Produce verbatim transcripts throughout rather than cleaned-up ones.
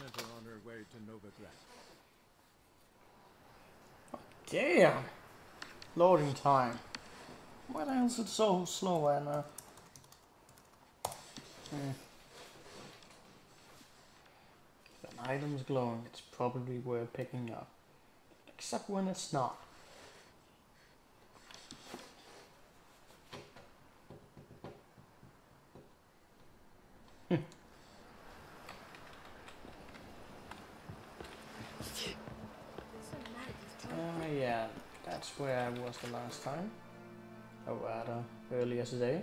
sent her on her way to Novigrad. Damn! Loading time. Why the hell is it so slow, Anna? Hmm. If an item's glowing, it's probably worth picking up. Except when it's not. Uh, yeah, that's where I was the last time. Or rather, earlier today.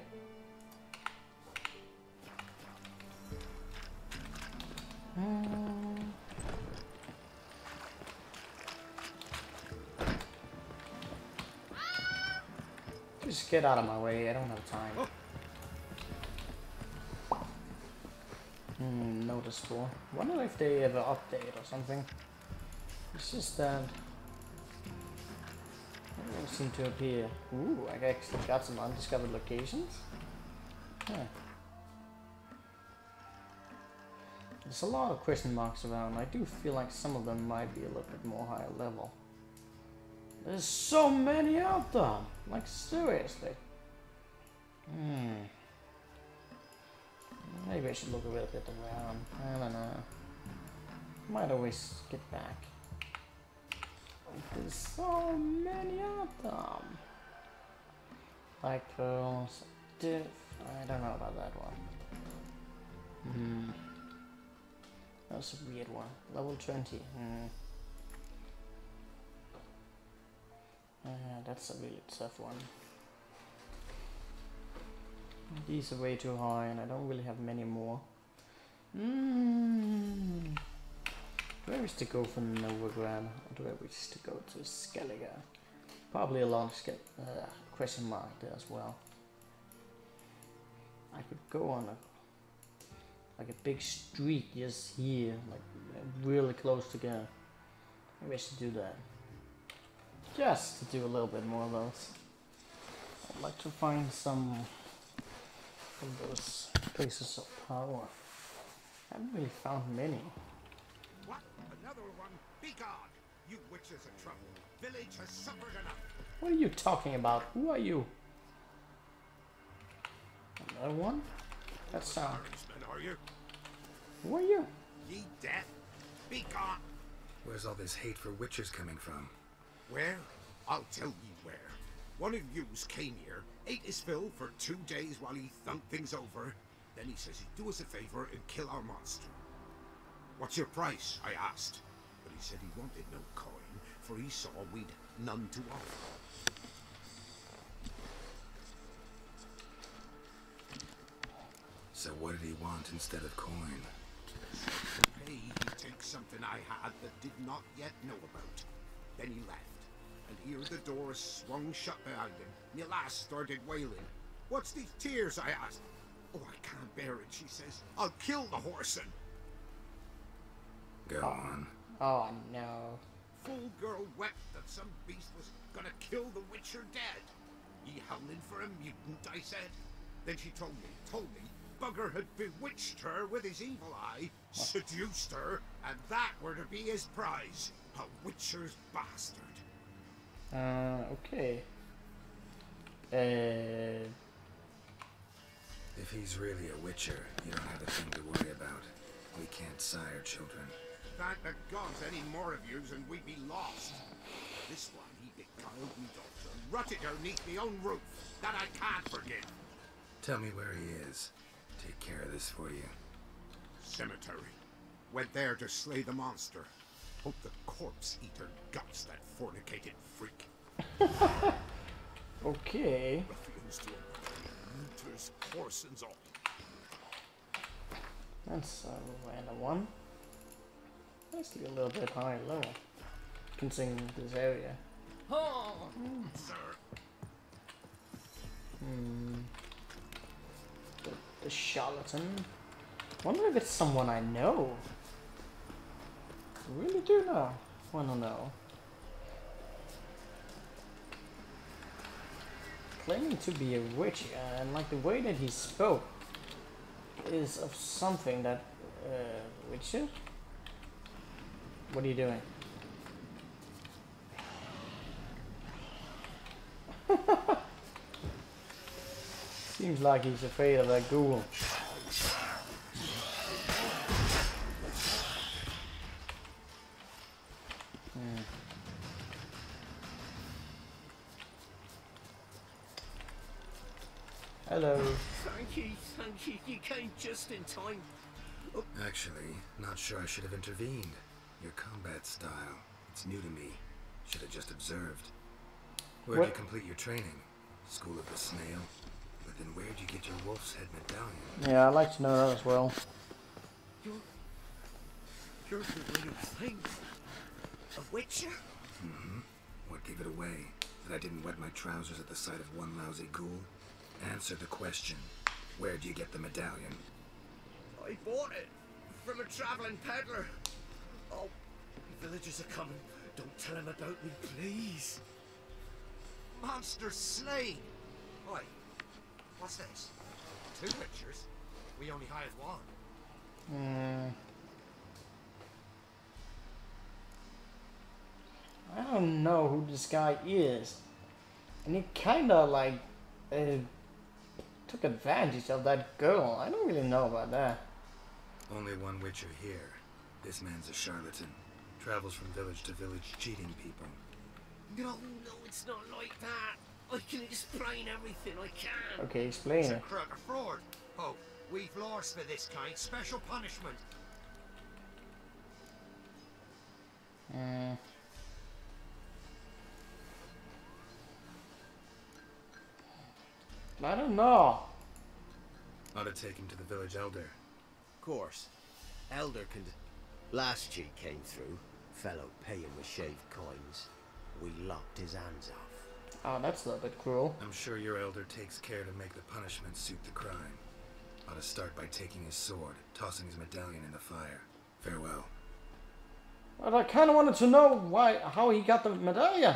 Hmm. Just get out of my way, I don't have time. Hmm, noticeable. Wonder if they ever update or something. It's just that they don't seem to appear. Ooh, I actually got some undiscovered locations. Huh. There's a lot of question marks around. I do feel like some of them might be a little bit more higher level. There's so many out there. Like seriously. Hmm. Maybe I should look a little bit around. I don't know. Might always get back. There's so many of them. Like pearls. Diff. I don't know about that one. Hmm. That's a weird one. Level twenty. Hmm. Uh, that's a really tough one. These are way too high and I don't really have many more. Mm. Do I wish to go for Novigrad or do I wish to go to Skellige? Probably a long uh, question mark there as well. I could go on a like a big street just here, like really close together. Maybe I should do that. Just to do a little bit more of those. I'd like to find some from those places of power. I haven't really found many. What? Another one? Be gone! You witches of trouble. Village has suffered enough. What are you talking about? Who are you? Another one? That sound. Are you? Who are you? Ye deaf? Be gone! Where's all this hate for witches coming from? Where? I'll tell ye where. One of yous came here, ate his fill for two days while he thunked things over. Then he says he'd do us a favor and kill our monster. What's your price? I asked. But he said he wanted no coin, for he saw we'd none to offer. So what did he want instead of coin? To pay, he'd take something I had that did not yet know about. Then he left. And here the door swung shut behind him. My lass started wailing. What's these tears? I asked. Oh, I can't bear it, she says. I'll kill the whoreson. Go on. Oh no. Full girl wept that some beast was gonna kill the witcher dead. Ye howling for a mutant, I said. Then she told me, told me, Bugger had bewitched her with his evil eye, seduced her, and that were to be his prize. A witcher's bastard. Uh, okay. Uh... If he's really a witcher, you don't have a thing to worry about. We can't sire children. Thank the gods any more of yous and we'd be lost. This one, he beguiled me daughter, rutted her neath me own roof. That I can't forgive. Tell me where he is. Take care of this for you. Cemetery. Went there to slay the monster. Hope the corpse eater guts that fornicated freak. Okay. Refused to looters, Corsons all. That's a random one. Actually a little bit high level, considering this area. Oh. Mm. Sir. Hmm. The, the charlatan. Wonder if it's someone I know. I really do know. Wanna know. Claiming to be a witch, and like the way that he spoke is of something that uh, witcher. What are you doing? Seems like he's afraid of that ghoul. Hmm. Hello. Thank you, thank you. You came just in time. Actually, not sure I should have intervened. Your combat style, it's new to me. Should have just observed. Where'd What? you complete your training? School of the Snail? But then where'd you get your wolf's head medallion? Yeah, I'd like to know that as well. You're... You're the real thing. A witcher? Mm-hmm. What gave it away? That I didn't wet my trousers at the sight of one lousy ghoul? Answer the question. Where'd you get the medallion? I bought it from a traveling peddler. Oh, the villagers are coming. Don't tell him about me, please. Monster slain! Oi, what's this? Two pictures? We only hired one. Hmm. I don't know who this guy is. And he kinda like uh, took advantage of that girl. I don't really know about that. Only one witcher here. This man's a charlatan. Travels from village to village cheating people. No, no, it's not like that. I can explain everything I can. Okay, explain It's a it. crook of fraud. Oh, we've laws for this kind. Special punishment. Hmm. I don't know. Ought to take him to the village elder. Of course. Elder can... Last cheat came through. Fellow paying with shaved coins. We lopped his hands off. Oh, that's a little bit cruel. I'm sure your elder takes care to make the punishment suit the crime. Ought to start by taking his sword, tossing his medallion in the fire. Farewell. But I kind of wanted to know why, how he got the medallion.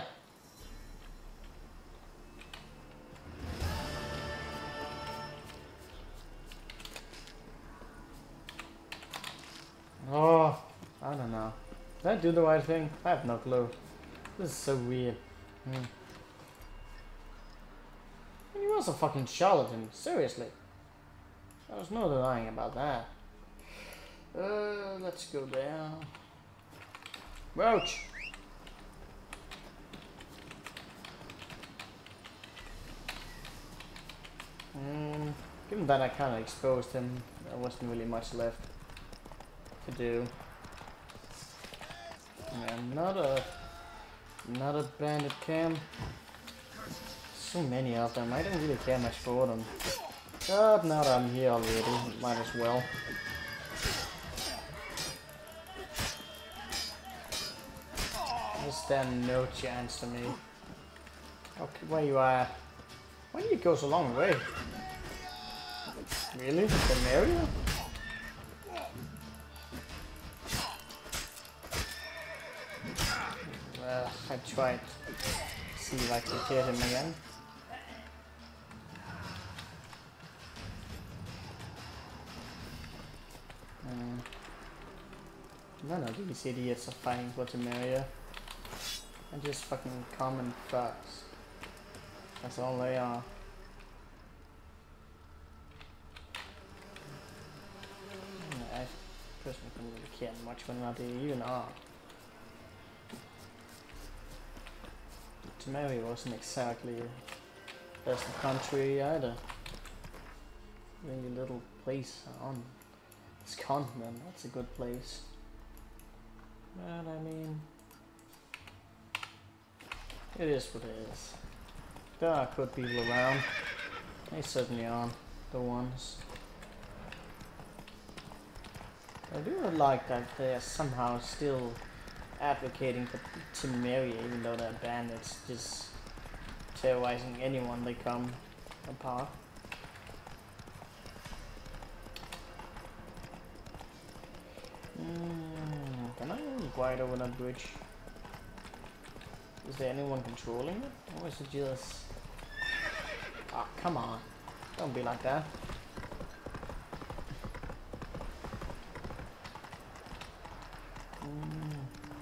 Oh, I don't know. Did I do the right thing? I have no clue. This is so weird. Hmm. He was a fucking charlatan, seriously. There's no denying about that. Uh, let's go there. Roach! Hmm. Given that I kind of exposed him, there wasn't really much left to do. Yeah, another, another bandit camp. So many of them. I don't really care much for them. But now that I'm here already, might as well. I stand no chance to me. Okay, where you are? Why do you go so long away? Really? The Mario? Uh, I tried to see if I could hit him again. Hmm. None of these idiots are fighting for Temeria. They're just fucking common thugs. That's all they are. I personally don't really care much whether or not they even are. Temeria wasn't exactly best of country either. Really little place on this continent, that's a good place. But I mean, it is what it is. There are good people around. They certainly are the ones. I do like that they're somehow still advocating for Temeria, even though they're bandits, just terrorizing anyone they come apart. Mm, can I really glide over that bridge? Is there anyone controlling it? Or is it just... Ah, come on. Don't be like that. Mm.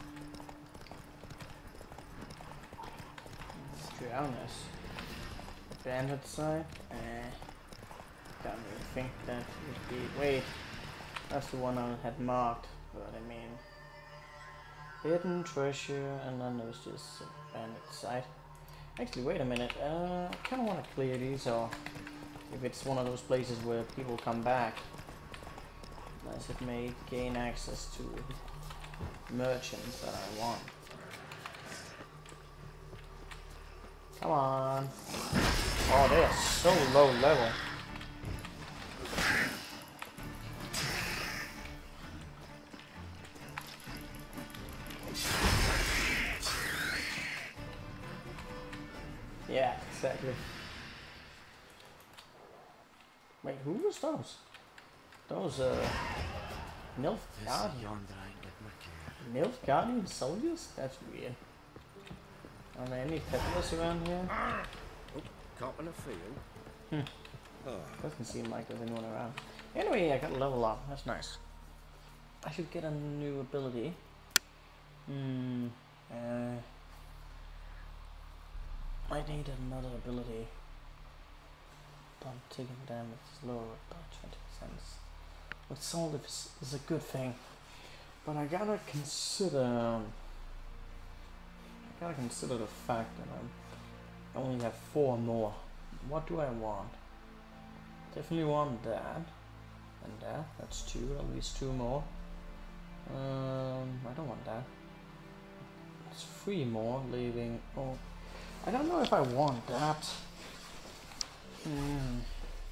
down this. Bandit side? Eh. Don't really think that would be. Wait. That's the one I had marked, but I mean. Hidden treasure, and then there was just a bandit side. Actually, wait a minute. Uh, I kind of want to clear these, or if it's one of those places where people come back, as it may gain access to merchants that I want. Come on. Oh, they are so low level. Yeah, exactly. Wait, who was those? Those, uh... Nilf Guardian. Nilf Guardian soldiers? That's weird. Are there any peddlers around here? Oh, caught in a field. Hmm. Oh. Doesn't seem like there's anyone around. Anyway, I got a level up. That's nice. I should get a new ability. Hmm. Uh... I need another ability. Don't taking damage is lower by twenty percent. With Soul is, is a good thing. But I gotta consider... I gotta consider the fact that I'm, I only have four more. What do I want? Definitely want that. And that. That's two. At least two more. Um, I don't want that. It's three more, leaving... Oh, I don't know if I want that. Hmm.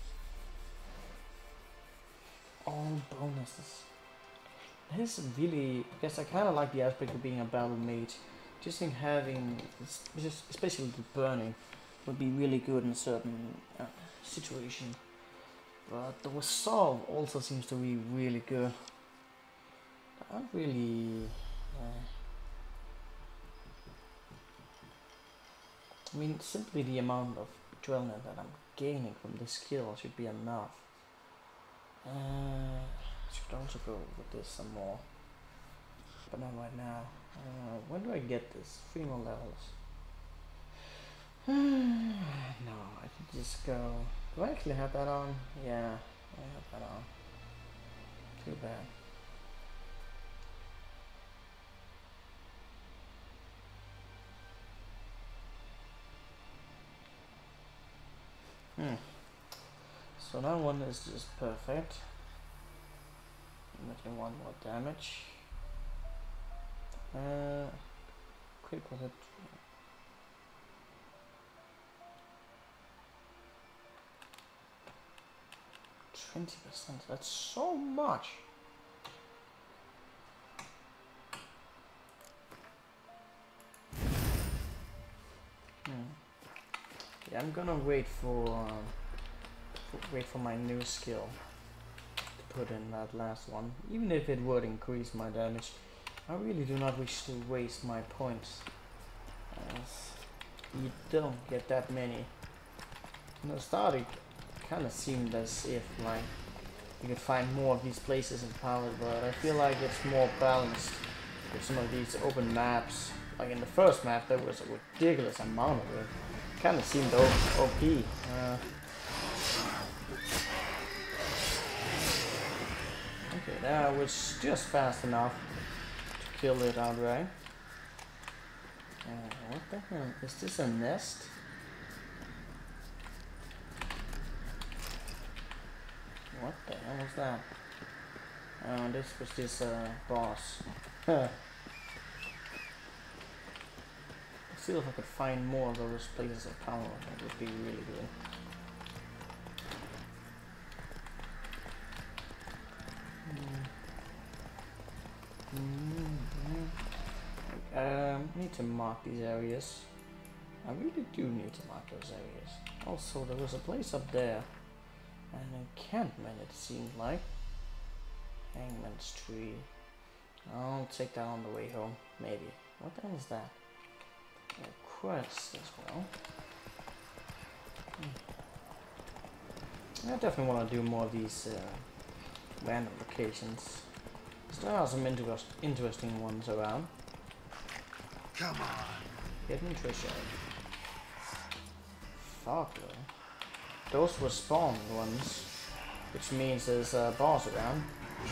All bonuses. This is really, I guess I kind of like the aspect of being a battle mage. Just think having, just especially the burning, would be really good in a certain uh, situation. But the resolve also seems to be really good. I don't really. Uh, I mean, simply the amount of adrenaline that I'm gaining from this skill should be enough. Uh, should also go with this some more, but not right now. Uh, when do I get this? Three more levels. No, I could just go. Do I actually have that on? Yeah, I have that on. Too bad. Hmm. So that one is just perfect. Making one more damage. Uh, quick was it? Twenty percent. That's so much. Hmm. Yeah, I'm gonna wait for, um, for wait for my new skill to put in that last one, even if it would increase my damage. I really do not wish to waste my points, as you don't get that many. In the start, it kind of seemed as if like you could find more of these places in Power, but I feel like it's more balanced with some of these open maps. Like in the first map, there was a ridiculous amount of it. Kind of seemed O P. Uh, okay, that was just fast enough to kill it outright. Uh, what the hell? Is this a nest? What the hell was that? Oh, this was this uh, boss. See if I could find more of those places of power. That would be really good. Mm-hmm. Um, I need to mark these areas. I really do need to mark those areas. Also, there was a place up there. An encampment, it seemed like. Hangman's tree. I'll take that on the way home, maybe. What the hell is that? A quest as well. Hmm. I definitely want to do more of these uh, random locations. There are some interest interesting ones around. Come on. Hidden treasure. fuck, though? Those were spawned ones, which means there's a boss around.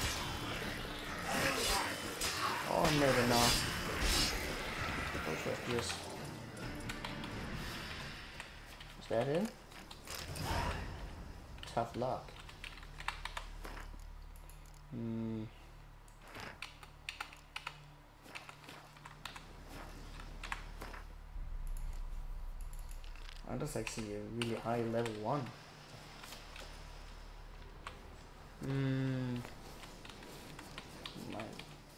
Or maybe not. Go for this. Is that it? Tough luck. Hmm. Oh, that's actually a really high level one. Hmm. My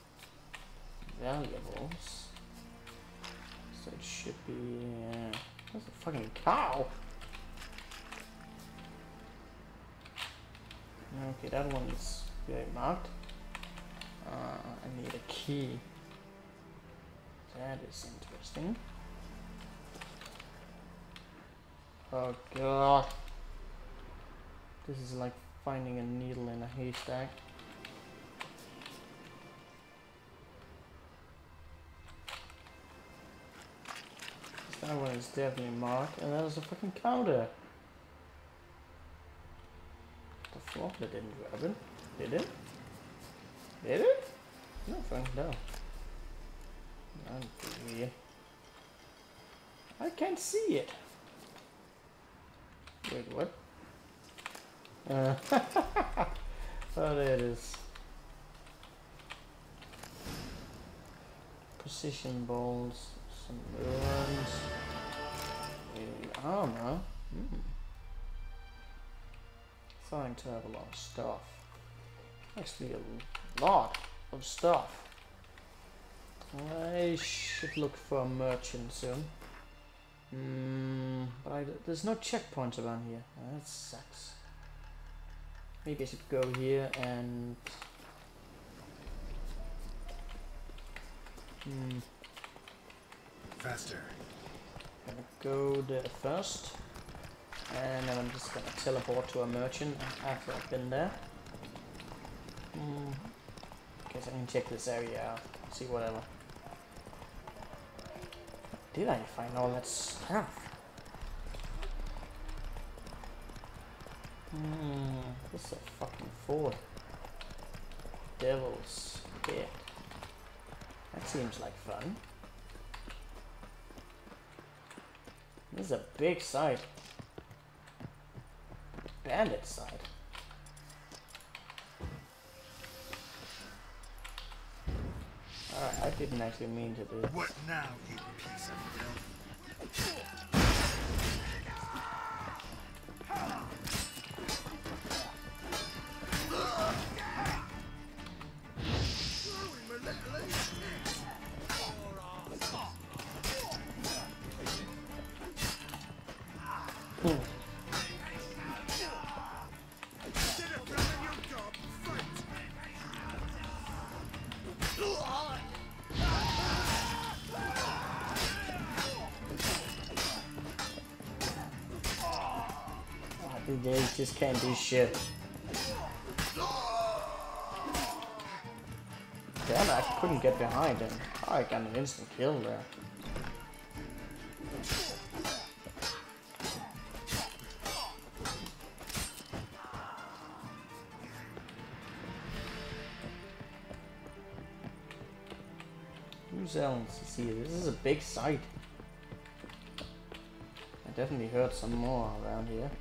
valuables. So it should be. Uh, that's a fucking cow. Okay, that one's very marked. Uh, I need a key. That is interesting. Oh god. This is like finding a needle in a haystack. That one is definitely marked, and that is a fucking counter. The floor that didn't grab it. Did it? Did it? No, Frank, no. Not really. I can't see it. Wait, what? Uh, oh, there it is. Precision balls, some runs, armor. Mm. Starting to have a lot of stuff. Actually, a lot of stuff. I should look for a merchant soon. Mm, but I, there's no checkpoints around here. That sucks. Maybe I should go here and. Hmm. Faster. Gonna go there first, and then I'm just gonna teleport to a merchant after I've been there. Hmm. Guess I can check this area out, see whatever. Did I find all that stuff? Hmm. This is a fucking fort. Devil's Pit. That seems like fun. This is a big site. Bandit site. Alright, I didn't actually mean to do this. What now, you piece of filth? They just can't do shit. Damn, I couldn't get behind him. Oh, I got an instant kill there. Who's else is here? This is a big site. I definitely heard some more around here.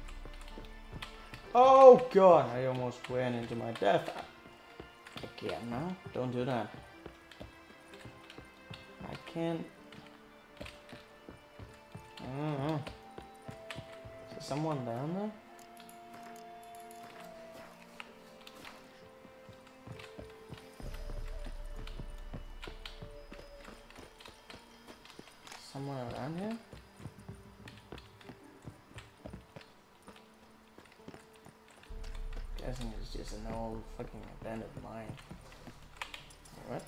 Oh god, I almost ran into my death. Again, no? Don't do that. I can't... I don't know. Is there someone down there? Someone around here? Guessing it's just an old fucking abandoned mine. What?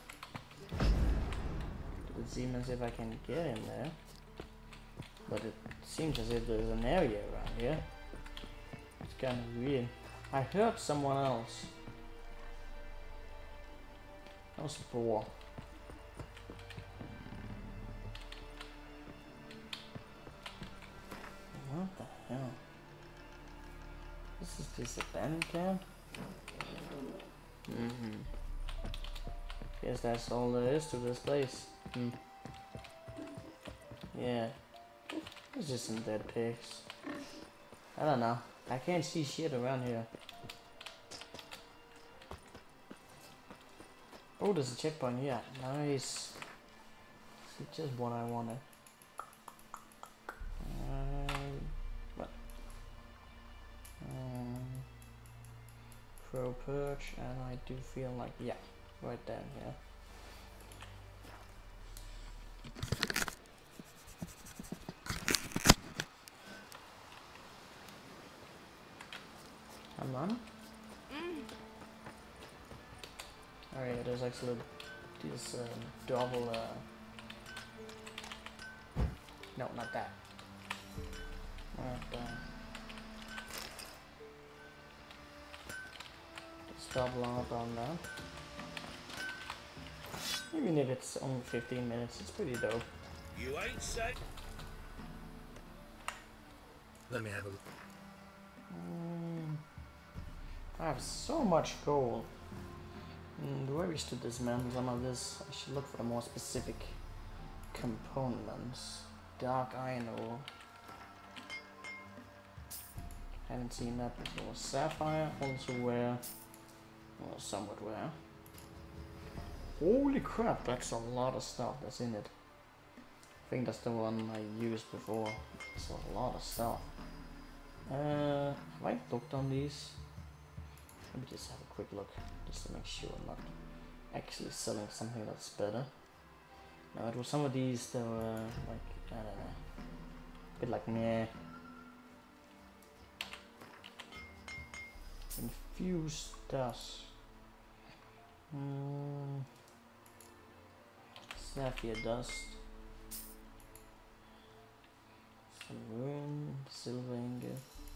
It seems as if I can get in there. But it seems as if there's an area around here. It's kind of weird. I heard someone else. That was Boar. What the hell? This is just a abandoned camp? Mm-hmm. Guess that's all there is to this place. Hmm. Yeah. It's just some dead pigs. I don't know. I can't see shit around here. Oh, there's a checkpoint here. Nice. It's just what I wanted. Um, what? Um, Crow perch, and I do feel like, yeah, right down here. Come on. Alright, there's actually this um, double, uh, no, not that. Not, uh, let's double up on that. Even if it's only fifteen minutes, it's pretty dope. You ain't said. Let me have a look. Mm, I have so much gold. Mm, do I wish to dismantle some of this? I should look for the more specific components. Dark iron ore. Haven't seen that before. Sapphire, also rare. Well, somewhat rare. Holy crap, that's a lot of stuff that's in it. I think that's the one I used before. It's a lot of stuff. Uh, have I looked on these? Let me just have a quick look, just to make sure I'm not actually selling something that's better. No, it was some of these that were like, I don't know, a bit like meh. Infused dust. Mm. Sapphire dust. Some rune, silver ingot.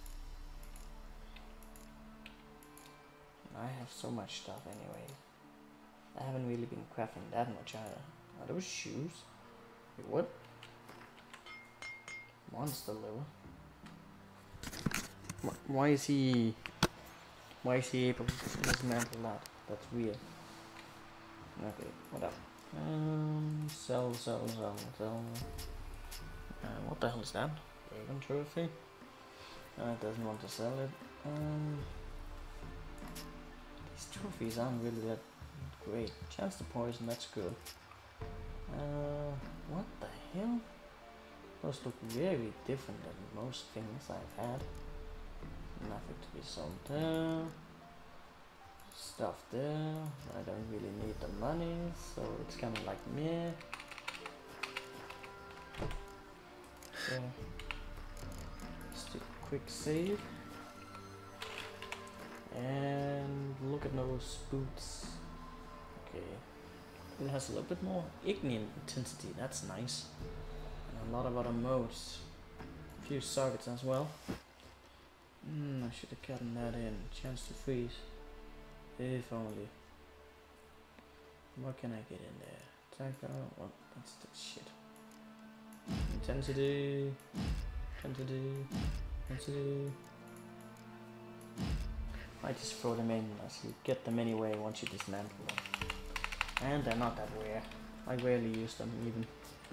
I have so much stuff anyway. I haven't really been crafting that much either. Are those shoes? Wait, what? Monster liver. Wh why is he... Why is he able to dismantle that? That's weird. Okay, what up? Um, sell, sell, sell, sell. Uh, what the hell is that? Dragon trophy? Uh, it doesn't want to sell it. Um... These trophies aren't really that great. Chance to poison, that's good. Uh, what the hell? Those look very different than most things I've had. Nothing to be sold there. Stuff there. I don't really need the money, so it's kind of like meh. So, let's do a quick save. And look at those boots. Okay. It has a little bit more ignium intensity, that's nice. And a lot of other modes. A few sockets as well. Hmm, I should have gotten that in. Chance to freeze. If only. What can I get in there? Attack power? What? That's the shit. Intensity. Intensity. Intensity. I just throw them in as you get them anyway once you dismantle them. And they're not that rare. I rarely use them even.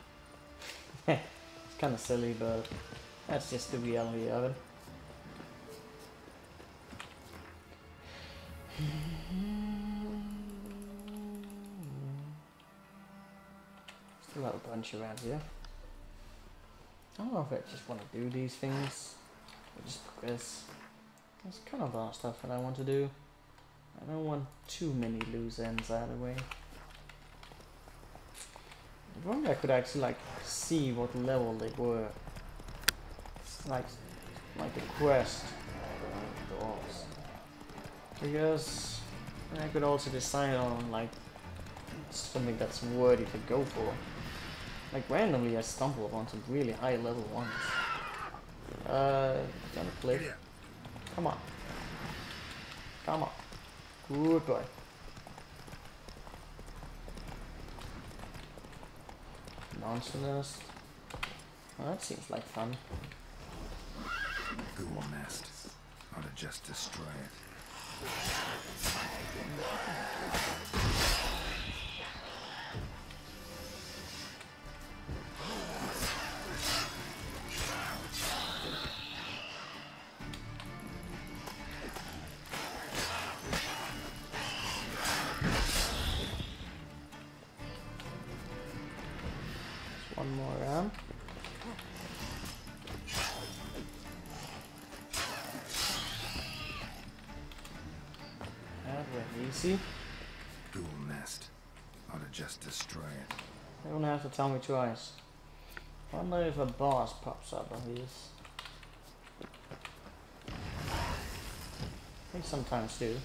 It's kind of silly, but that's just the reality of it. Still have a bunch around here. I don't know if I just want to do these things or just progress. There's kind of a lot of stuff that I want to do. I don't want too many loose ends out of the way. If only I could actually like see what level they were. Like, like the quest. Doors. Because I could also decide on like something that's worthy to go for. Like randomly I stumble upon some really high level ones. Uh, gonna click. Come on. Come on. Good boy. Monster nest. Well, that seems like fun. nest. Ought to just destroy it. One more round. That went easy. Ghoul nest. Ought to just destroy it. You don't have to tell me twice. Wonder if a boss pops up on these. They sometimes do.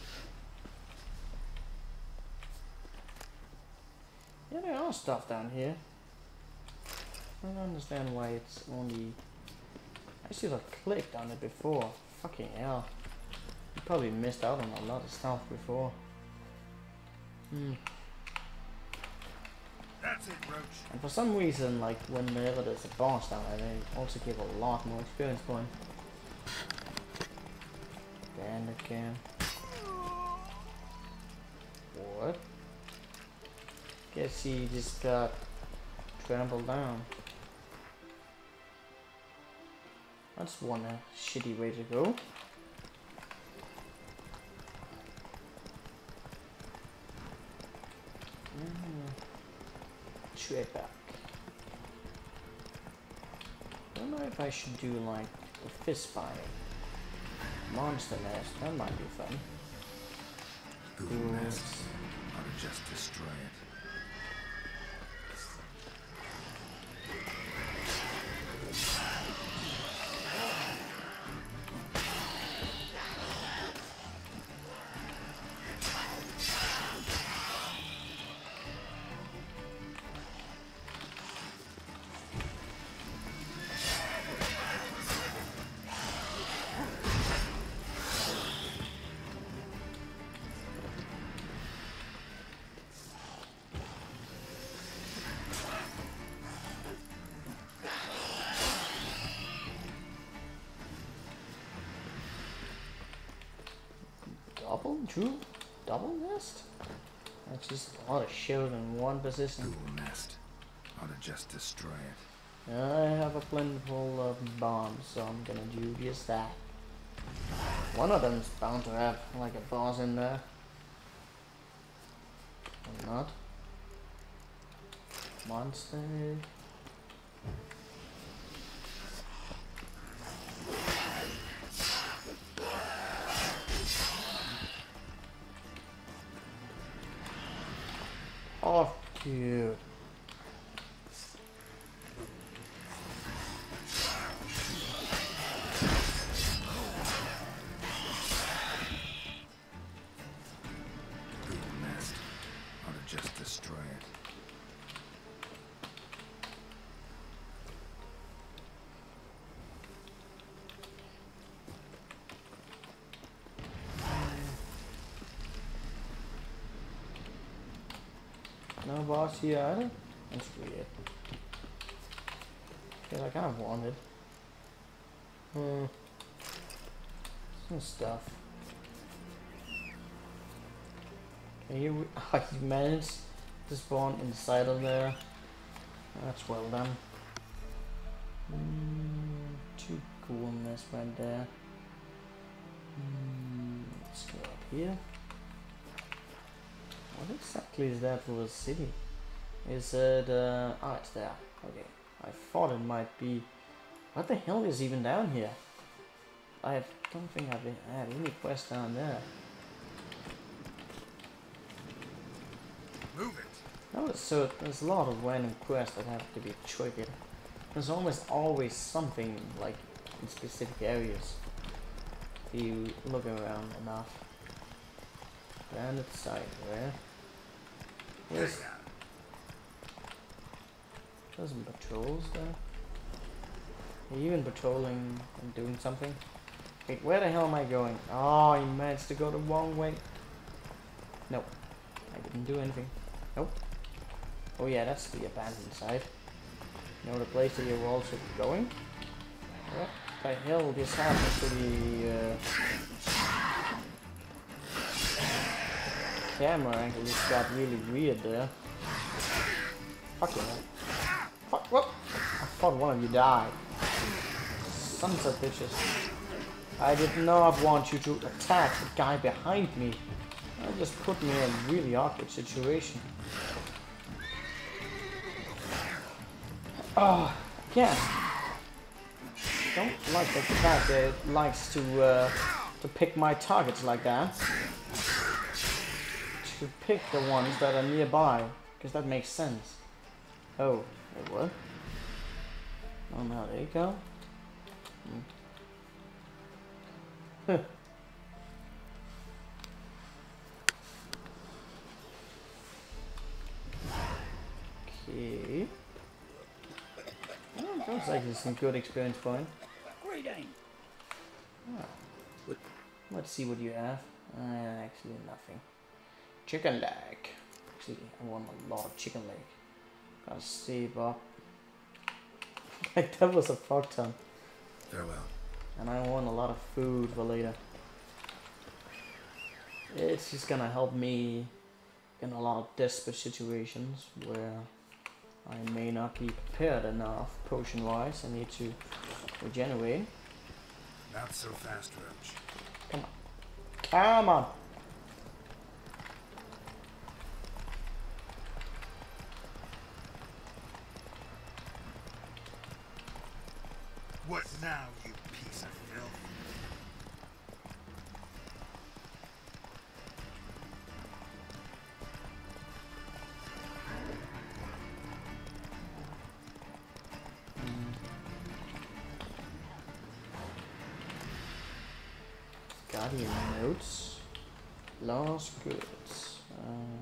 Yeah, there are stuff down here. I don't understand why it's only... I should have clicked on it before. Fucking hell. You probably missed out on a lot of stuff before. Hmm. That's it, Roach. And for some reason, like, whenever there's a boss down there, they also give a lot more experience point. Bandit cam. What? Guess he just got trampled down. That's one uh, shitty way to go. Mm. Straight back. I don't know if I should do like the fist fighting. Monster nest, that might be fun. Ghoul nest. Ought to just destroy it. Double? True? Double nest? That's just a lot of shit in one position. Ghoul nest. Ought to just destroy it. I have a plentiful of bombs, so I'm gonna do just that. One of them's bound to have like a boss in there. Or not. Monster. Oh, dude. Ghoul nest. Ought to just destroy it. No boss here either? That's weird. Cause I kind of wanted. Hmm. Some stuff. Can you, oh, you managed to spawn inside of there. That's well done. Mm, two coolness right there. Mm, let's go up here. What exactly is that for a city? Is it, uh, oh, it's there. Okay. I thought it might be, what the hell is even down here? I have, don't think I've had any quest down there. Move it. No, so there's a lot of random quests that have to be triggered. There's almost always something, like, in specific areas. If you look around enough. Bandit side, where? There's, there's some patrols there. Are you even patrolling and doing something? Wait, where the hell am I going? Oh, you managed to go the wrong way. Nope. I didn't do anything. Nope. Oh yeah, that's the abandoned side. You know the place that you're also going? Yeah. the hell just happened to the uh, camera angle? Just got really weird there. Fuck yeah. Fuck, what? I thought one of you died. Sons of bitches. I did not want you to attack the guy behind me. That just put me in a really awkward situation. Oh, yeah. Don't like the fact that it likes to uh, to pick my targets like that. To pick the ones that are nearby, because that makes sense. Oh, wait, what? Oh no, there you go. Hmm. Huh. Okay. Oh, sounds like there's some good experience point. Great aim. Ah. Let's see what you have. Uh, actually, nothing. Chicken leg. Actually, I want a lot of chicken leg. Gotta save up. Like that was a fuck ton. Farewell. And I want a lot of food for later. It's just gonna help me in a lot of desperate situations where I may not be prepared enough potion wise. I need to regenerate. Not so fast, Roach. Come on. Come on. What now, you piece of filth? Guardian notes. Lost goods. Uh,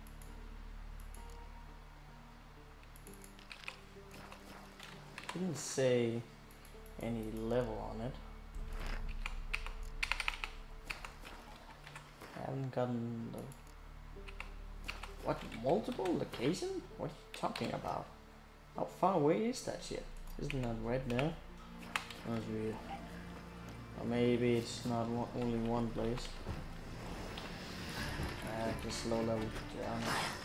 didn't say any level on it. I haven't gotten the... What? Multiple location? What are you talking about? How far away is that shit? Isn't that right there? That's weird. Or maybe it's not one, only one place. Ah, just low level down.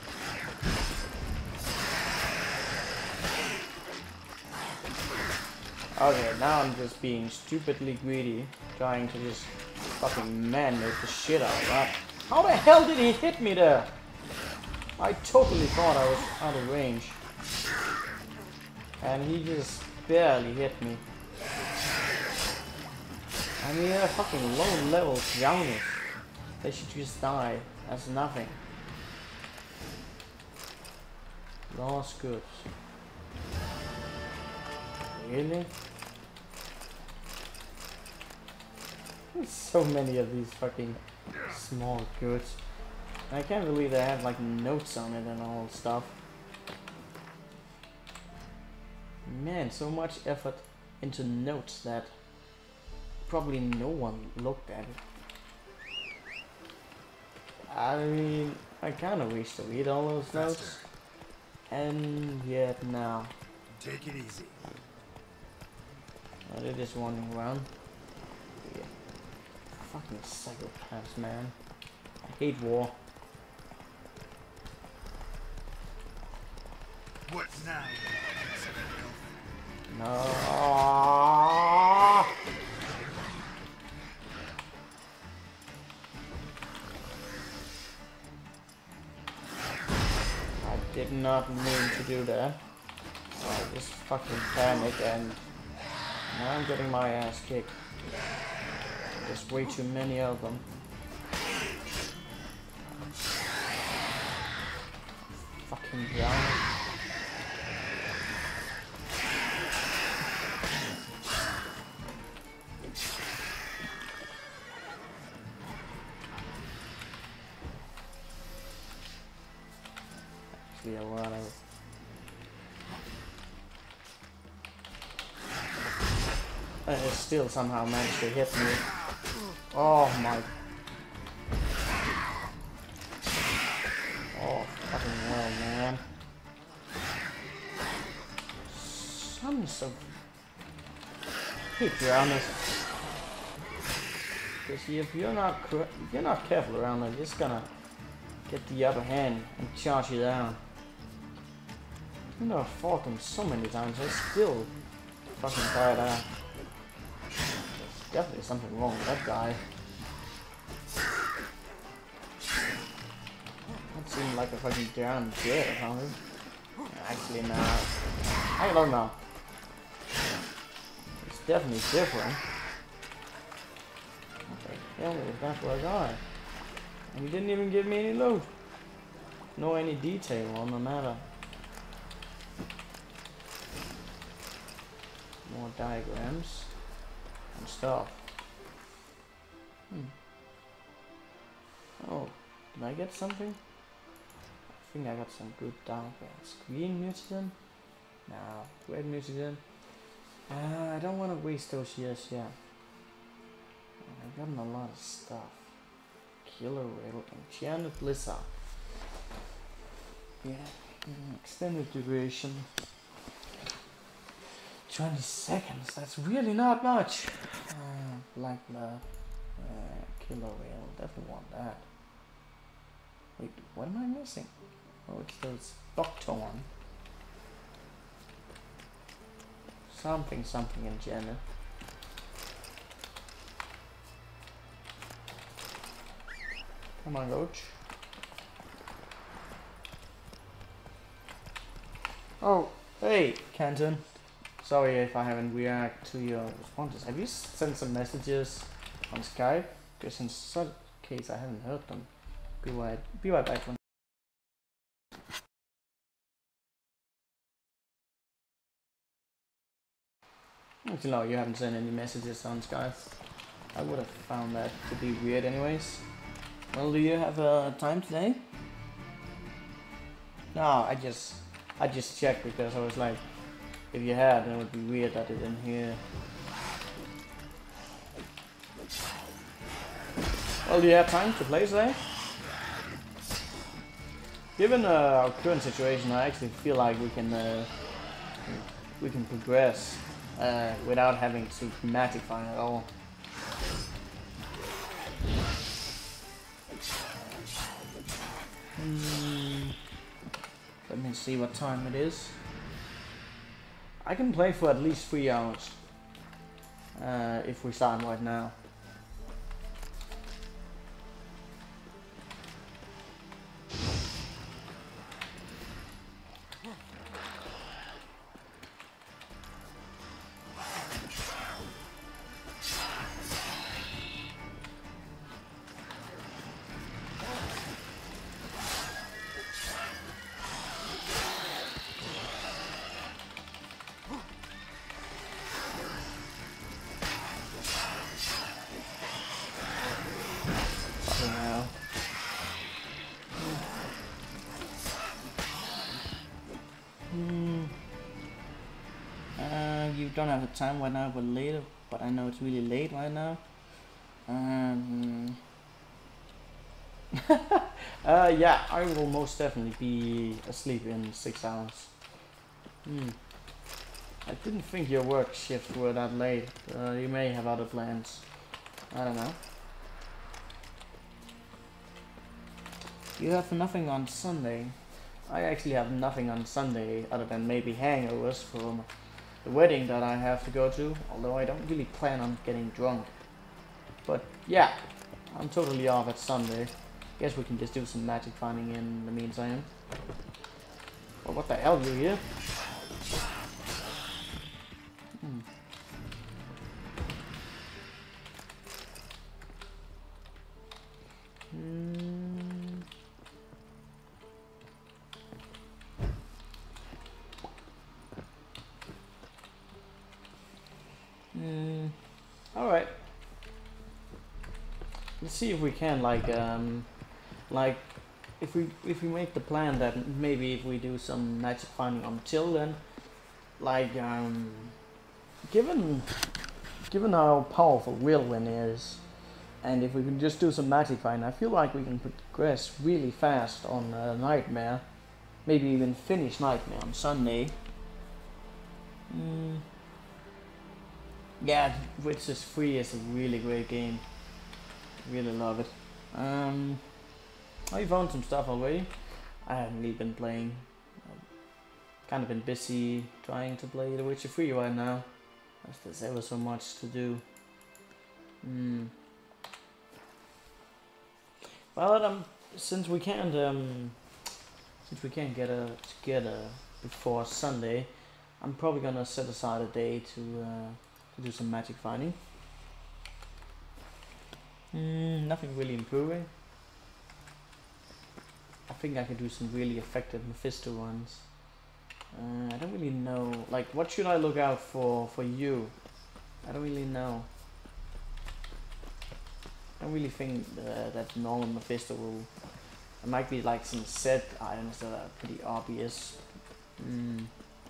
Okay, now I'm just being stupidly greedy, trying to just fucking man-make the shit out of that. How the hell did he hit me there? I totally thought I was out of range. And he just barely hit me. I mean, they're fucking low level Youngers. They should just die as nothing. Lost goods. Really? There's so many of these fucking small goods. I can't believe they have like notes on it and all stuff. Man, so much effort into notes that probably no one looked at it. I mean, I kind of wish to read all those Faster. notes. And yet now. Take it easy. Oh, they're just wandering around. Yeah. Fucking psychopaths, man. I hate war. What now, you piece of filth? No. I did not mean to do that. I just fucking panicked and now I'm getting my ass kicked. There's way too many of them. Fucking drown. Actually, a lot of. Uh, it still somehow managed to hit me. Oh my. Oh, fucking hell, man. Sons of. hate piranhas. Because if you're not if you're not careful around them, you're just gonna get the upper hand and charge you down. You know, I've fought them so many times, I still fucking tired out. There's definitely something wrong with that guy. That seemed like a fucking drowned jet or something. Actually, no. I don't know. It's definitely different. What the hell is that for a guy? And he didn't even give me any loot. No any detail on the matter. More diagrams and stuff. Hmm. Oh, did I get something? I think I got some good diagrams. Green mutagen? No, red mutagen. Uh, I don't want to waste those years yet. I've gotten a lot of stuff. Killer Whale, Enchanted Blizzard. Yeah, mm, extended duration. twenty seconds, that's really not much. Uh, Black Blood, uh, Killer Whale, definitely want that. Wait, what am I missing? Oh, it's those Buckthorn. Something, something in general. Come on, Roach. Oh, hey, Canton. Sorry if I haven't reacted to your responses. Have you sent some messages on Skype? Because in such case I haven't heard them. Be right, be right back. When Actually, no, you haven't sent any messages on Skype. I would have found that to be weird anyways. Well, do you have uh, time today? No, I just, I just checked because I was like, if you had, then it would be weird that it didn't hear. Well, do you have time to play today? Given uh, our current situation, I actually feel like we can, uh, we can progress uh, without having to magic find at all. Mm, let me see what time it is. I can play for at least three hours uh, if we start right now. Don't have the time right now, but later. But I know it's really late right now. Um, uh, yeah, I will most definitely be asleep in six hours. Hmm. I didn't think your work shifts were that late. Uh, you may have other plans. I don't know. You have nothing on Sunday. I actually have nothing on Sunday other than maybe hangovers from the wedding that I have to go to, although I don't really plan on getting drunk. But yeah, I'm totally off at Sunday. Guess we can just do some magic finding in the meantime. Well, what the hell, you here? Hmm. Hmm. Mm, all right. Let's see if we can like um like if we if we make the plan that maybe if we do some magic finding until then, like um given given how powerful Whirlwind is, and if we can just do some magic finding, I feel like we can progress really fast on uh, Nightmare, maybe even finish Nightmare on Sunday. Mm. Yeah, Witcher three is a really great game. Really love it. Um, I found some stuff already. I haven't really been playing. I've kind of been busy trying to play The Witcher three right now. There's ever so much to do. Hmm. Well, um, since we can't, um, since we can't get a together before Sunday, I'm probably gonna set aside a day to uh, to do some magic finding. Hmm, nothing really improving. I think I can do some really effective Mephisto runs. Uh, I don't really know. Like, what should I look out for for you? I don't really know. I don't really think uh, that normal Mephisto will. There might be like some set items that are pretty obvious. Hmm.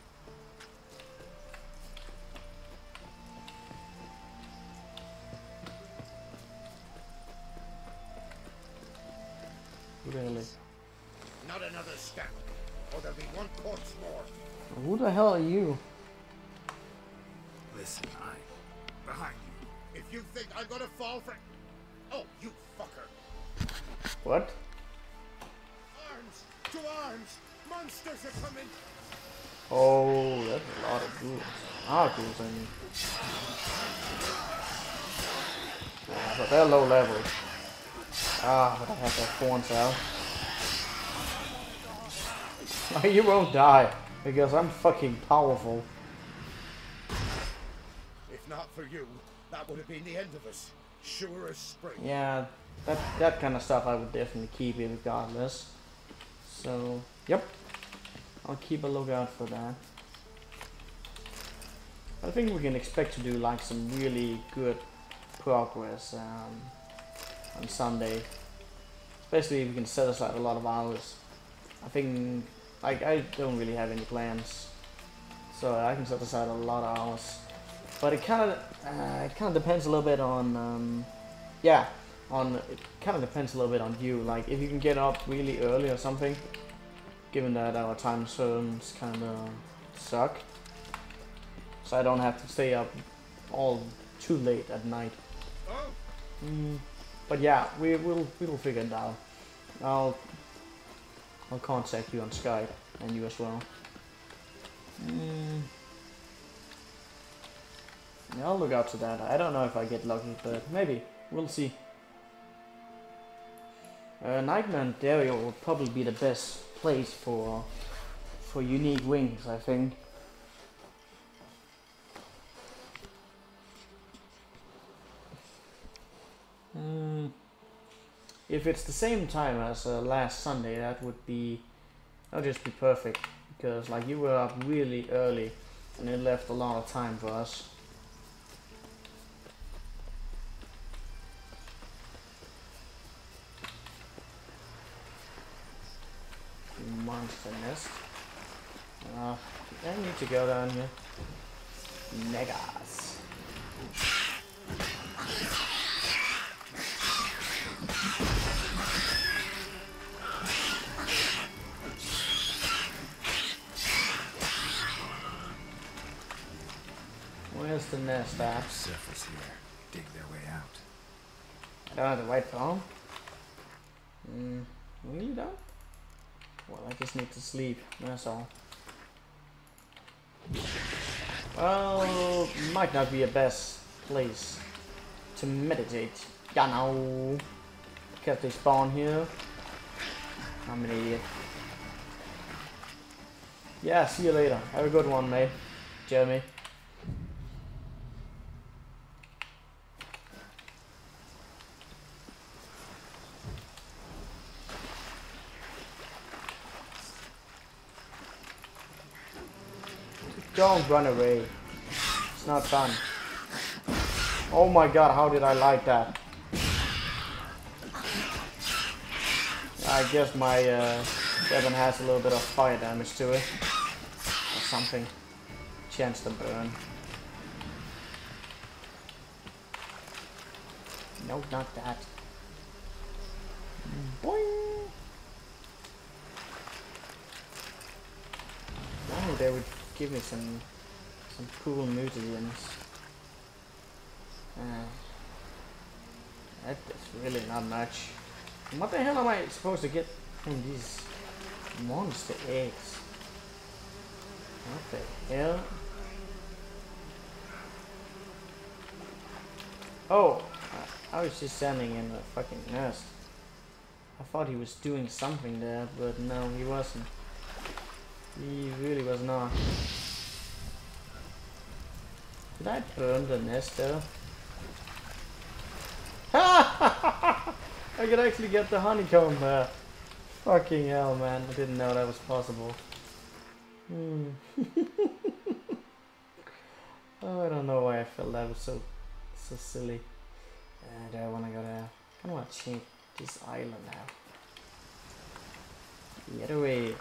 Really? Not another step, or there'll be one corpse more. Who the hell are you? Listen, I... Behind you. If you think I'm gonna fall for... Oh, you fucker. What? Arms! To arms! Monsters are coming! Oh, that's a lot of ghouls. Ah, ghouls, I mean. Yeah, but they're low level. Ah, but I have their thorns out. You won't die, because I'm fucking powerful. If not for you, that would have been the end of us. Sure as spring. Yeah, that that kind of stuff I would definitely keep it regardless. So, yep. I'll keep a lookout for that. I think we can expect to do like some really good progress um, on Sunday. Especially if we can set aside a lot of hours. I think, like, I don't really have any plans, so I can set aside a lot of hours. But it kind of, uh, it kind of depends a little bit on, um, yeah, on it kind of depends a little bit on you. Like, if you can get up really early or something, given that our time zones kind of suck, so I don't have to stay up all too late at night. Oh. Mm, but yeah, we will we will figure it out. I'll I'll contact you on Skype and you as well. Mm. Yeah, I'll look out to that. I don't know if I get lucky, but maybe. We'll see. Uh, Nightmare and Dario will probably be the best place for for unique wings, I think. Mm. If it's the same time as uh, last Sunday, that would be, that would just be perfect, because like you were up really early, and it left a lot of time for us. Monster nest. Uh, I need to go down here. Megas. Where's the nest at? Surface here. Dig their way out. I don't have the right phone. Mm, really don't? Well, I just need to sleep, that's all. Well, might not be a best place to meditate. Yeah, no. Because they spawn here. I'm an idiot. Yeah, see you later. Have a good one, mate. Jeremy. Don't run away. It's not fun. Oh my god, how did I like that? I guess my uh, weapon has a little bit of fire damage to it. Or something. Chance to burn. No, not that. Boing! Oh, they would give me some some cool mutagens. Uh, that is really not much. What the hell am I supposed to get from these monster eggs? What the hell? Oh, I, I was just standing in a fucking nest. I thought he was doing something there, but no, he wasn't. He really was not. Did I burn the nest there? I could actually get the honeycomb there. Fucking hell, man. I didn't know that was possible. Hmm. Oh, I don't know why I felt that was so so silly. And I wanna go there. I kinda wanna change this island now. Get away.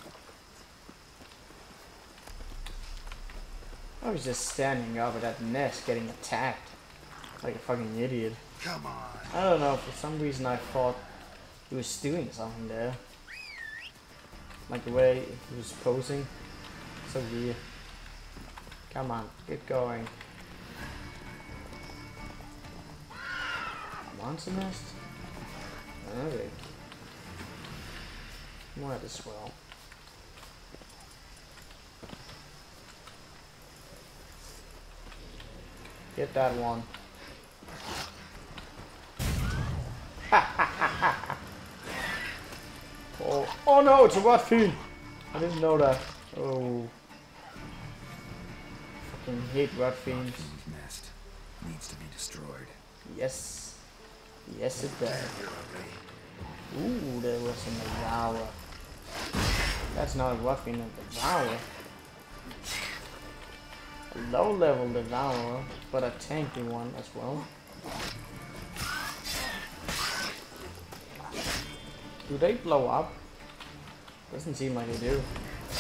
I was just standing over that nest getting attacked. Like a fucking idiot. Come on. I don't know, for some reason I thought he was doing something there. Like the way he was posing. So weird. Come on, get going. Monster nest? Okay. Might as well. Get that one. oh, oh no, it's a rot fiend. I didn't know that. Oh. Fucking hate rot fiends. Nest needs to be destroyed. Yes. Yes it does. Ooh, there was a devourer. That's not a rot fiend, a devourer. A low level devourer, but a tanky one as well. Do they blow up? Doesn't seem like they do.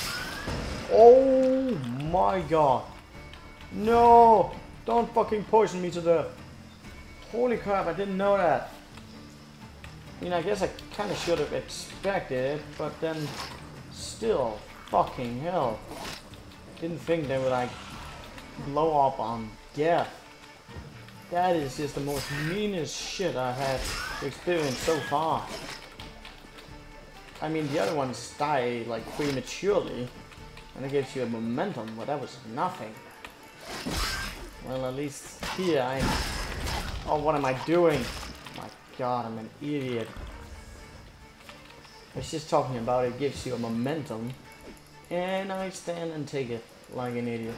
Oh my god. No! Don't fucking poison me to death. Holy crap, I didn't know that. I mean, I guess I kind of should have expected it, but then still, fucking hell. Didn't think they would like blow up on death. That is just the most meanest shit I've had to experience so far. I mean, the other ones die like prematurely, and it gives you a momentum, but that was nothing. Well, at least here I... Oh, what am I doing? My god, I'm an idiot. I was just talking about it gives you a momentum, and I stand and take it like an idiot.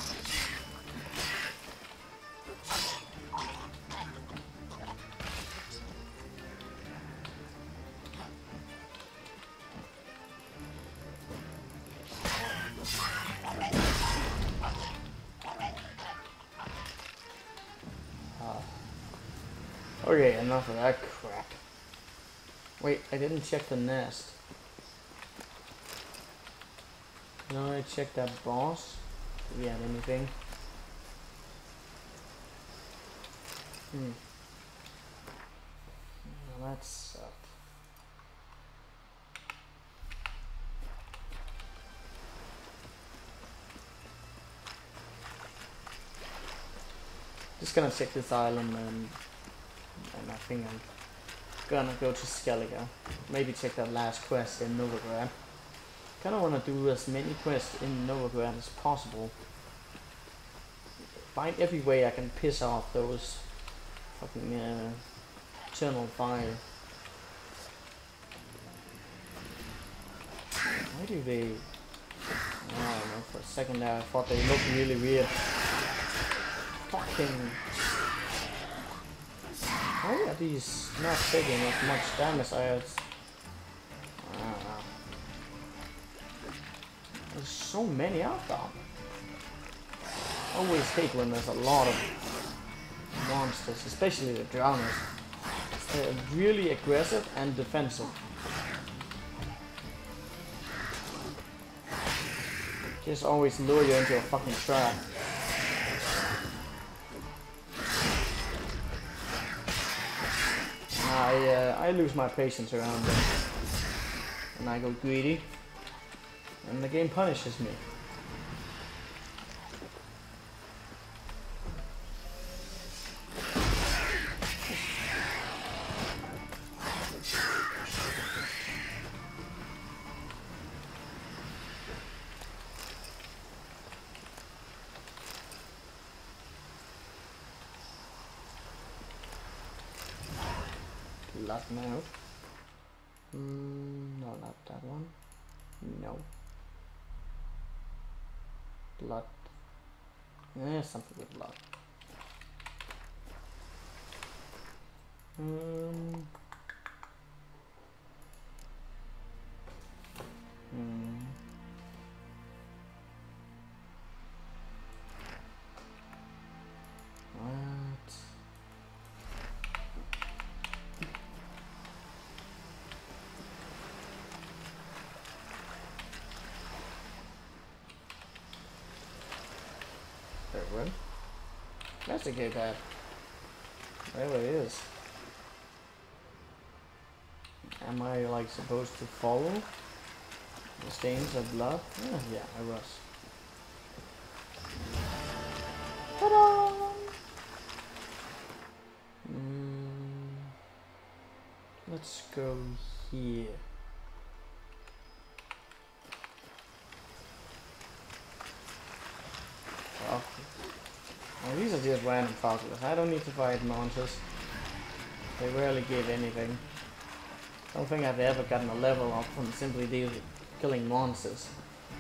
Okay, enough of that crap. Wait, I didn't check the nest. No, I checked that boss. Do we have anything? Hmm. Well, that sucked. Just gonna check this island and And I think I'm gonna go to Skellige. Maybe check that last quest in Novigrad. Kinda wanna do as many quests in Novigrad as possible. Find every way I can piss off those fucking uh, Eternal Fire. Why do they... I don't know, for a second there I thought they looked really weird. Fucking... Why are these not taking as much damage as... I don't know. There's so many out there. I always hate when there's a lot of monsters, especially the drowners. They're really aggressive and defensive. Just always lure you into a fucking trap. I, uh, I lose my patience around them, and I go greedy, and the game punishes me. last mode. Mm, no, not that one. No. Blood. Yeah, something with blood. Um. Hmm. What? Very well. Investigate that. There it is. Am I like supposed to follow the stains of blood? Yeah, yeah, I was. Ta-da! Mm, let's go here. Oh. Well, these are just random fossils. I don't need to fight monsters. They rarely give anything. I don't think I've ever gotten a level up from simply deal killing monsters.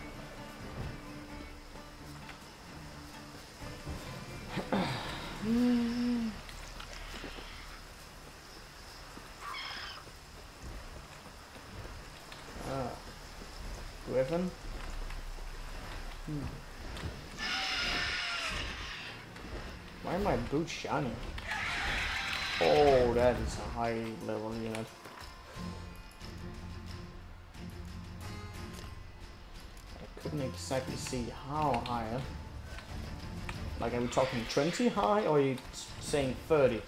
mm. ah. Griffin? Hmm. Why are my boots shiny? Oh, that is a high level unit. I couldn't exactly see how high. Like, are we talking twenty high or are you saying thirty?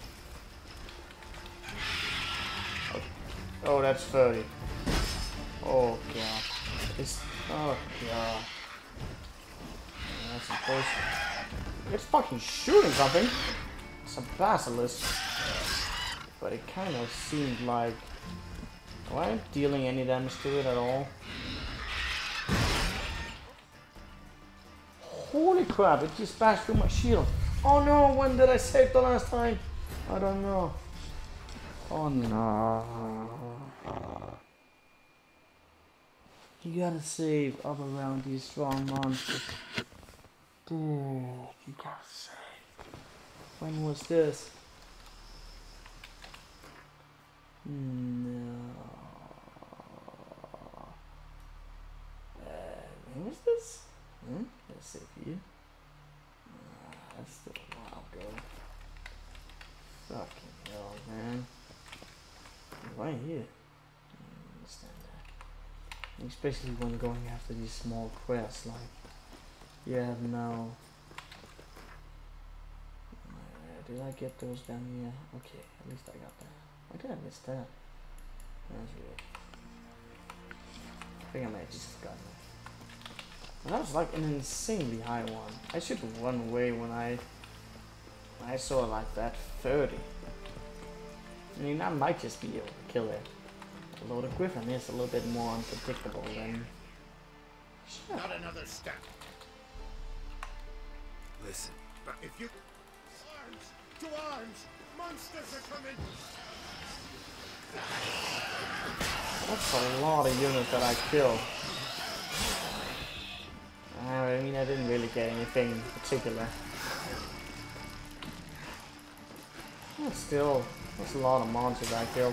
Oh, oh that's thirty. Oh god. It's, oh god. That's supposed to... It's fucking shooting something. It's a basilisk. But it kind of seemed like... Am I dealing any damage to it at all? Holy crap, it just bashed through my shield. Oh no, when did I save the last time? I don't know. Oh no. You gotta save up around these strong monsters. Dude, you gotta save. When was this? No. Uh, when was this? Hmm? Let's save you. Uh, that's still a while ago. Fucking hell, man. Right here. I understand that. Especially when going after these small quests, like you have no. Uh, did I get those down here? Okay, at least I got that. Why did I miss that? That's weird. I think I might have just gotten it. And that was like an insanely high one. I should run away when I when I saw like that thirty. I mean, I might just be able to kill it. Although the Griffin is a little bit more unpredictable than... Sure. Not another step. Listen, But if you... Arms! To arms! Monsters are coming! That's a lot of units that I killed. I mean, I didn't really get anything in particular. But still, that's a lot of monsters I killed.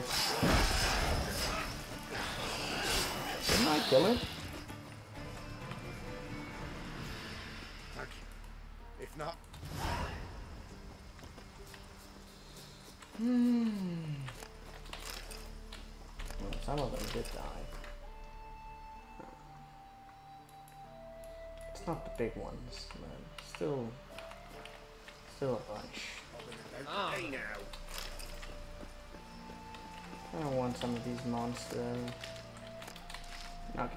Didn't I kill it? Thank you. If not... Hmm. Well, some of them did die. It's not the big ones, but still, still a bunch. Oh. Hey now. I don't want some of these monsters. Okay.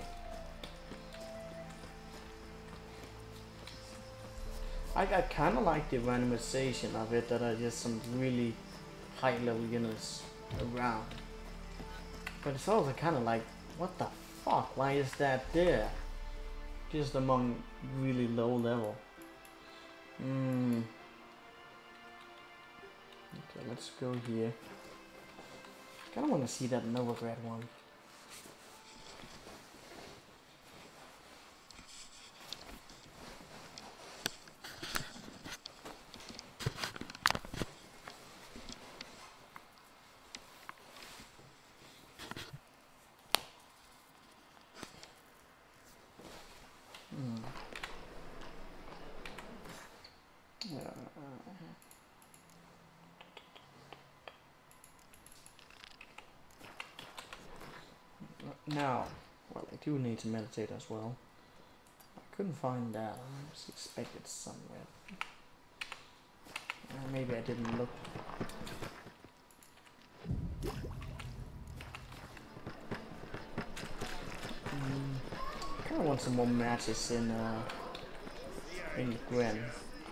I, I kind of like the randomization of it, that are just some really high level units around. But it's also kind of like, what the fuck, why is that there? Just among really low level. Hmm. Okay, let's go here. Kinda wanna see that Novigrad one. Now, well, I do need to meditate as well. I couldn't find that. I was expected somewhere. Uh, maybe I didn't look. Mm, I kind of want some more matches in uh, in Gwen.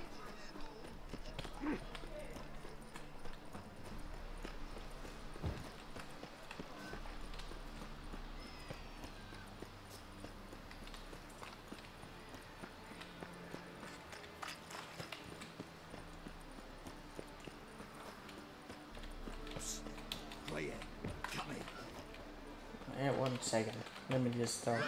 Yeah, one second. Let me just start.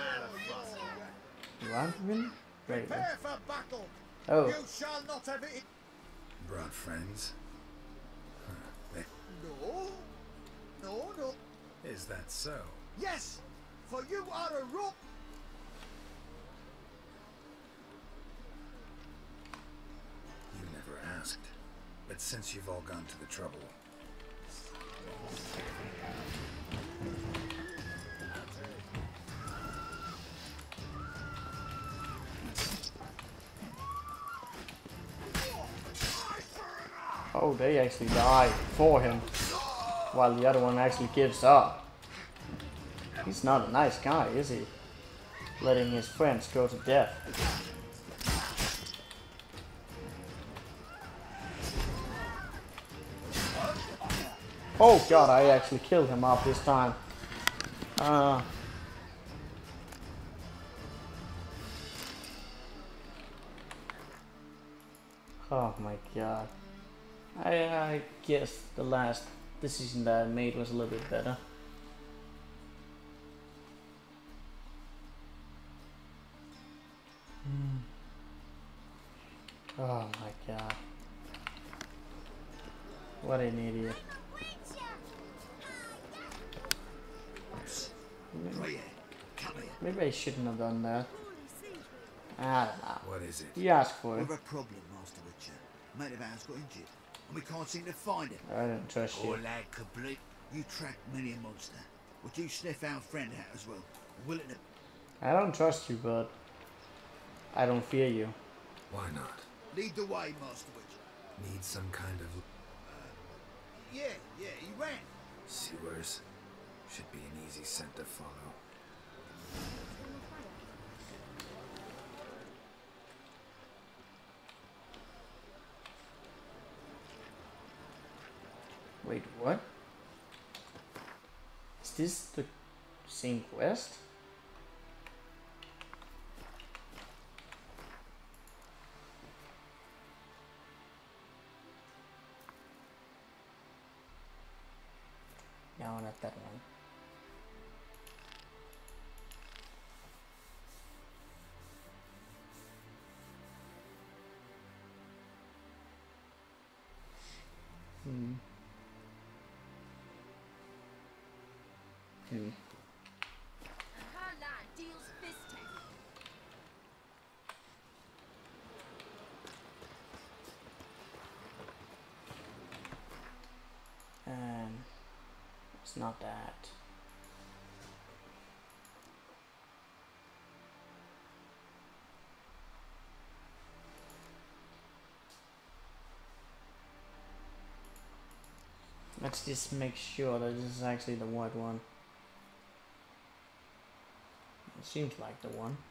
Run? Right. Prepare for battle. Oh. You shall not have it. Brought friends? Huh. They- No. No, no. Is that so? Yes, for you are a rope. You never asked. But since you've all gone to the trouble, Oh, they actually die for him, while the other one actually gives up. He's not a nice guy, is he? Letting his friends go to death. Oh god, I actually killed him off this time. Uh, oh my god. I, I guess the last decision that I made was a little bit better. Mm. Oh my god. What an idiot. Maybe, maybe I shouldn't have done that. I don't know. what is it? You asked for it. We've a problem, Master Witcher. Mate of ours got injured, and we can't seem to find him. I don't trust you. All lad complete. You tracked many a monster. Would you sniff our friend out as well? Willing to... I don't trust you, but I don't fear you. Why not? Lead the way, Master Witcher. Need some kind of Yeah, yeah, he ran. sewers. Should be an easy scent to follow. Wait, what? Is this the same quest? No, not that one. Hmm. Hmm. Hardline deals fisting. And it's not that. Let's just make sure that this is actually the white one. It seems like the one.